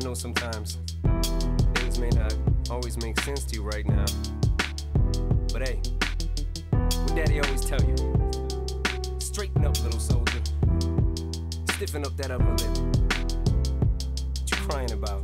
know sometimes things may not always make sense to you right now. But hey, what Daddy always tell you? Straighten up, little soldier. Stiffen up that upper lip. What you crying about?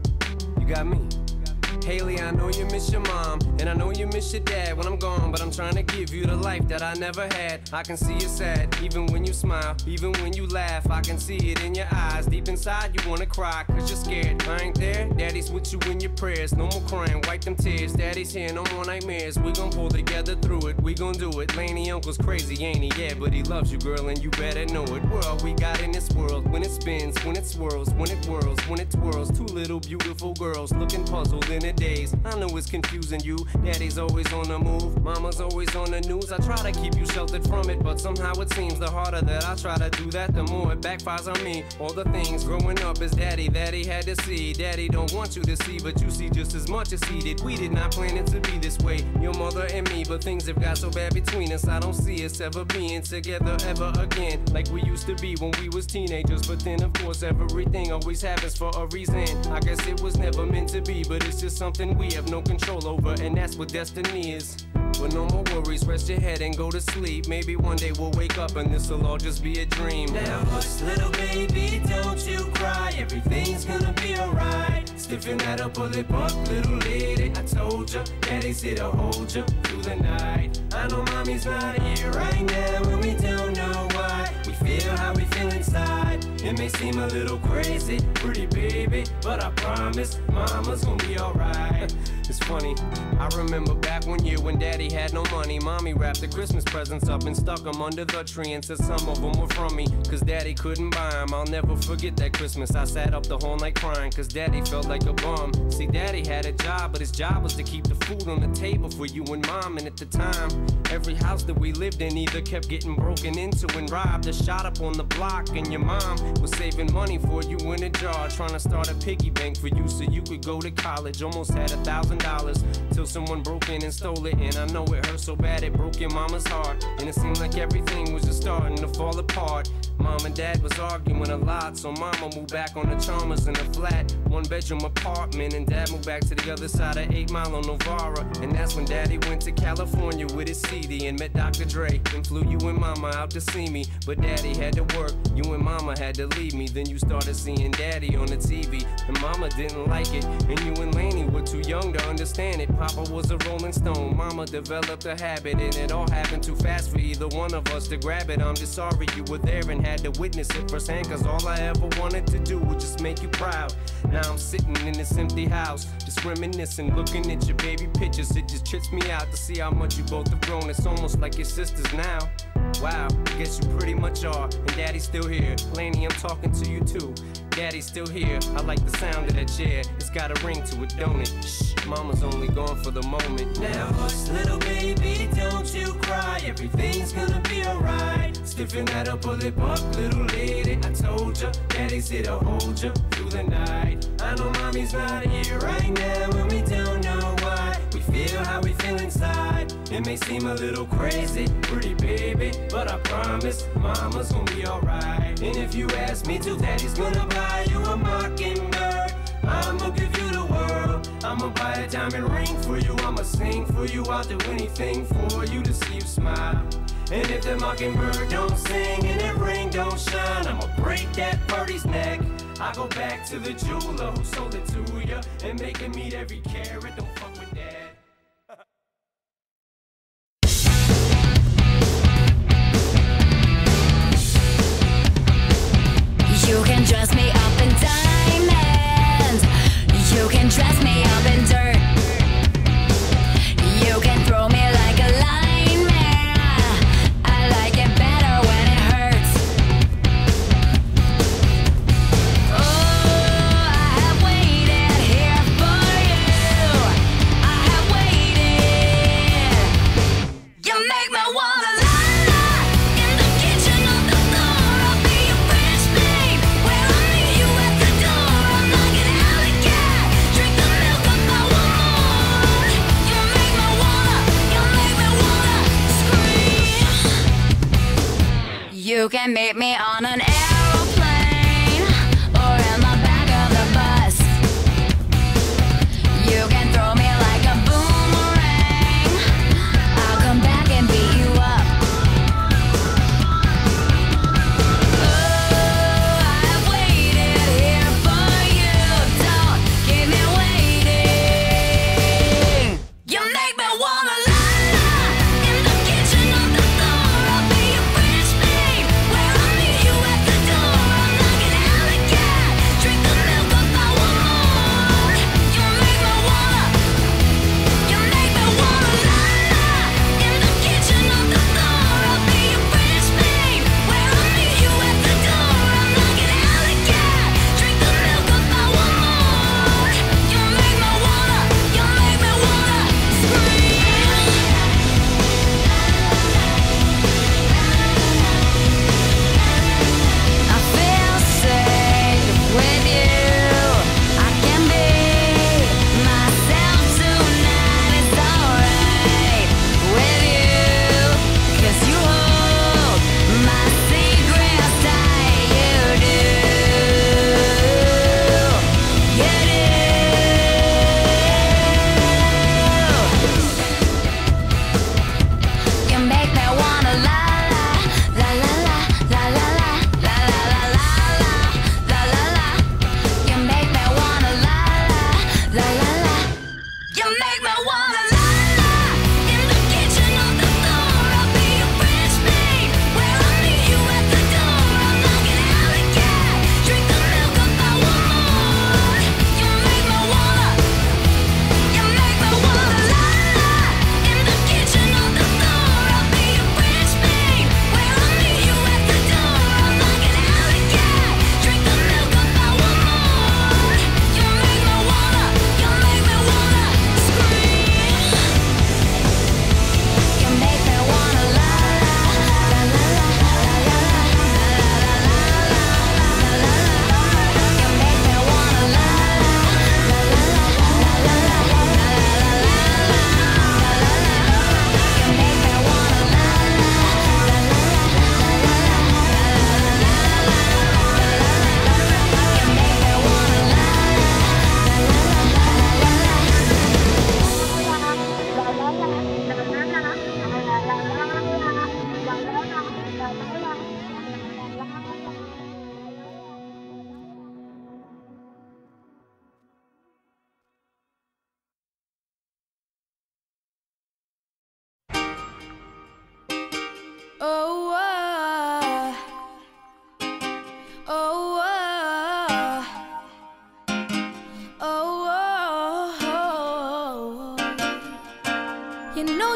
You got me. Haley, I know you miss your mom, and I know you miss your dad when I'm gone, but I'm trying to give you the life that I never had. I can see you sad, even when you smile, even when you laugh. I can see it in your eyes, deep inside you wanna cry, cause you're scared. I ain't there, Daddy's with you in your prayers. No more crying, wipe them tears. Daddy's here, no more nightmares. We gon' pull together through it, we gon' do it. Laney uncle's crazy, ain't he? Yeah, but he loves you, girl, and you better know it. We're all we got in this world, when it spins, when it swirls, when it whirls, when it twirls. Two little beautiful girls looking puzzled in a daze. I know it's confusing you. Daddy's always on the move, mama's always on the news. I try to keep you sheltered from it, but somehow it seems the harder that I try to do that, the more it backfires on me. All the things growing up as Daddy that he had to see. Daddy don't want you to see, but you see just as much as he did. We did not plan it to be this way, your mother and me, but things have got so bad between us. I don't see us ever being together ever again, like we used to be when we was teenagers. But then of course everything always happens for a reason. I guess it was never meant to be, but it's just something we have no control over, and that's what destiny is. But no more worries, rest your head and go to sleep. Maybe one day we'll wake up and this'll all just be a dream. Now hush, little baby, don't you cry. Everything's gonna be alright. Stiffen that upper lip up, little lady. I told ya, Daddy's here to hold ya through the night. I know mommy's not here right now, and we don't know why. We feel how we feel inside. It may seem a little crazy, pretty baby, but I promise mama's gonna be alright. It's funny, I remember back one year when Daddy had no money. Mommy wrapped the Christmas presents up and stuck them under the tree and said some of them were from me, cause Daddy couldn't buy them. I'll never forget that Christmas. I sat up the whole night crying, cause Daddy felt like a bum. See, Daddy had a job, but his job was to keep the food on the table for you and Mom. And at the time, every house that we lived in either kept getting broken into and robbed or shot up on the block. And your mom was saving money for you in a jar, trying to start a piggy bank for you so you could go to college. Almost had $1,000 till someone broke in and stole it. And I know it hurt so bad it broke your mama's heart, and it seemed like everything was just starting to fall apart. Mom and Dad was arguing a lot, so Mama moved back on the Chalmers in a flat, one-bedroom apartment, and Dad moved back to the other side of 8 Mile on Novara. And that's when Daddy went to California with his CD and met Dr. Dre, and flew you and Mama out to see me. But Daddy had to work, you and Mama had to leave me. Then you started seeing Daddy on the TV, and Mama didn't like it, and you and Laney were too young to understand it. Papa was a Rolling Stone, Mama developed a habit, and it all happened too fast for either one of us to grab it. I'm just sorry you were there and had to witness it firsthand, cause all I ever wanted to do was just make you proud. Now I'm sitting in this empty house, just reminiscing, looking at your baby pictures. It just trips me out to see how much you both have grown. It's almost like your sisters now. Wow, guess you pretty much are, and Daddy's still here. Laney, I'm talking to you too. Daddy's still here. I like the sound of that chair. It's got a ring to it, don't it? Shh, Mama's only gone for the moment. Now hush, little baby, don't you cry. Everything's gonna be alright. Stiffen that upper lip up, little lady. I told ya, Daddy's here to hold ya through the night. I know Mommy's not here right now, and we don't know why. We feel how we feel inside. It may seem a little crazy, pretty baby, but I promise Mama's gonna be alright. And if you ask me to, Daddy's gonna buy you a mockingbird. I'ma give you the world. I'ma buy a diamond ring for you. I'ma sing for you. I'll do anything for you to see you smile. And if the mockingbird don't sing and that ring don't shine, I'ma break that birdie's neck. I go back to the jeweler who sold it to ya and make him meet every carat. Don't fuck with Dad. You can dress me up in diamonds. You can dress me up in dirt. You can throw me like a lineman. I like it better when it hurts. Oh, I have waited here for you. I have waited. You make me wanna in the kitchen of the store. I'll be your fresh babe. Well, I'll meet you at the door. I'm like an alley cat. Drink the milk up, I want more. You make me wanna scream. You can meet me on an airplane or in the back of the bus.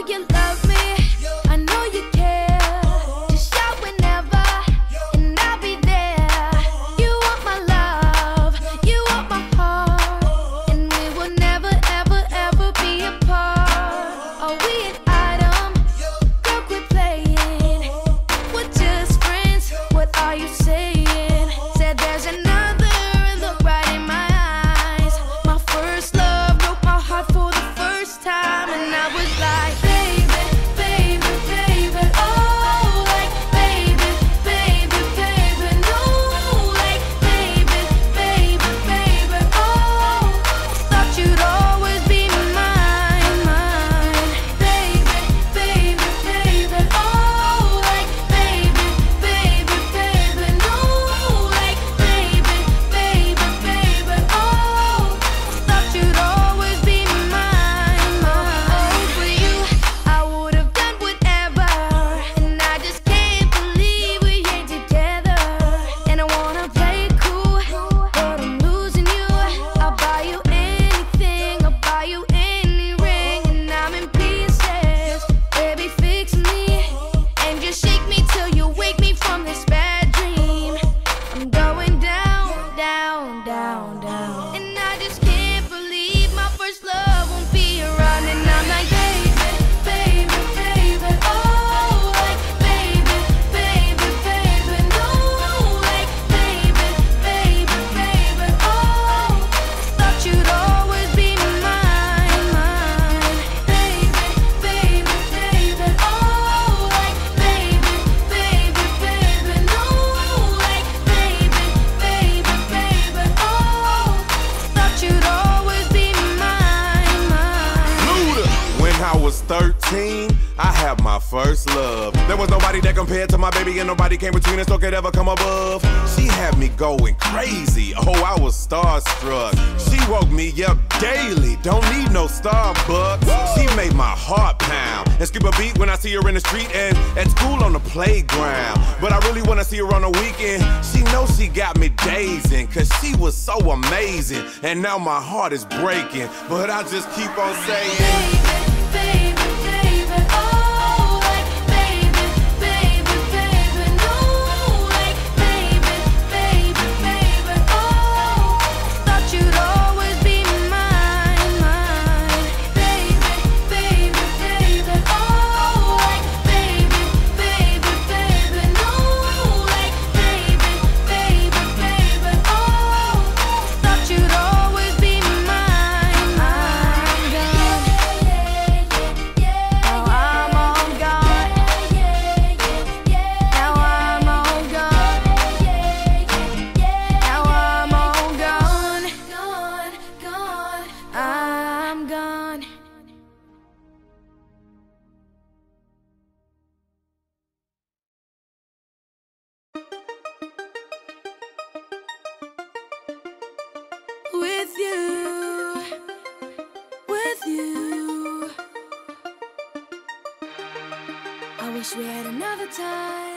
you love me, I know you care. Just shout whenever, and I'll be there. You want my love, you want my heart, and we will never, ever, ever be apart. Are we an item? Girl, quit playing. We're just friends, what are you saying? Said there's another, and look right in my eyes. My first love broke my heart for the first time, and I was like, baby, baby, baby, oh, like, baby, baby, baby, no, like, baby, baby, baby, oh, thought you'd always be mine, mine, baby, baby, baby, oh, like, baby, baby, baby, no, like, baby, baby, baby, oh, thought you'd always be mine, mine. For you, I would have done whatever, and I just can't believe we ain't together. And I wanna play cool, but I'm losing you. I'll buy you anything, I'll buy you any ring, and I'm in pieces. Baby, fix me, and just shake me till you wake me from this bad dream. I'm going down, down, down, down, and I just can't believe my first love won't be around. And I'm like, baby, baby, baby, oh, like, baby, baby, baby, no, like, baby, baby, baby, oh, thought you'd always be mine, mine, baby, baby, baby, oh, like, baby, baby, baby, no, like, baby, baby, baby, oh, thought you'd always be mine, mine. Luda. When I was 13, I had my first love. There was nobody that compared to my baby, and nobody came between us or could ever come above. She had me going crazy. Oh, I was starstruck. She woke me up daily. Don't need no Starbucks. She made my heart pound and skip a beat when I see her in the street and at school on the playground. But I really wanna see her on the weekend. She knows she got me dazing, cause she was so amazing. And now my heart is breaking, but I just keep on saying, Baby, baby, oh, like, baby, baby, baby, no, like, baby, baby, baby, oh, thought you'd always be mine, mine, baby, baby, baby, oh, like, baby, baby, baby, no, like, baby, baby, baby, oh, thought you'd always be mine, mine, now I'm all gone. Now I'm all gone. Now I'm all gone. Gone, gone. I'm gone. With you, with you. I wish we had another time.